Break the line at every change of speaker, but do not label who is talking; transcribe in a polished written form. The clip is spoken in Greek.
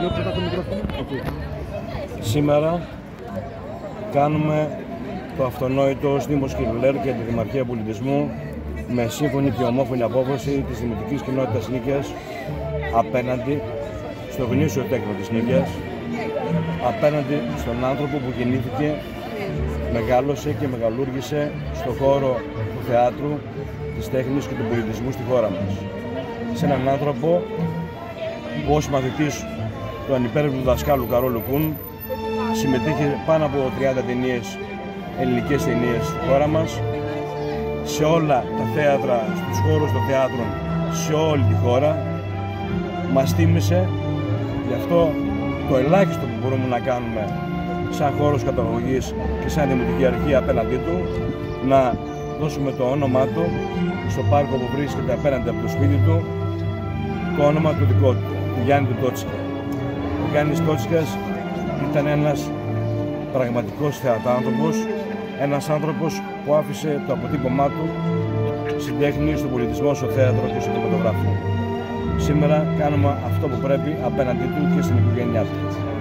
Σήμερα κάνουμε το αυτονόητο ως Δήμος Χιλουλέρου και τη Δημαρχία Πολιτισμού με σύμφωνη και ομόφωνη απόφαση της Δημοτικής Κοινότητας Νίκαιας απέναντι στο γνήσιο τέκνο της Νίκαιας, απέναντι στον άνθρωπο που γεννήθηκε, μεγάλωσε και μεγαλούργησε στον χώρο του θεάτρου, της τέχνης και του πολιτισμού στη χώρα μας. Σε έναν άνθρωπο που ως μαθητής του ανυπέρβλητου δασκάλου Καρόλου Κουν συμμετείχε πάνω από 30 ταινίες, ελληνικές ταινίες στη χώρα μας, σε όλα τα θέατρα, στους χώρους των θεάτρων, σε όλη τη χώρα. Μας τίμησε, γι' αυτό το ελάχιστο που μπορούμε να κάνουμε σαν χώρος καταγωγής και σαν Δημοτική Αρχή απέναντί του, να δώσουμε το όνομά του στο πάρκο που βρίσκεται απέναντι από το σπίτι του, το όνομα του δικό του, του Γιάννη του Τότσικα. Ο Γιάννης Τότσικας ήταν ένας πραγματικός θεατάνθρωπος, ένας άνθρωπος που άφησε το αποτύπωμά του στην τέχνη, στον πολιτισμό, στο θέατρο και στο κινηματογράφο. Σήμερα κάνουμε αυτό που πρέπει απέναντί του και στην οικογένειά του.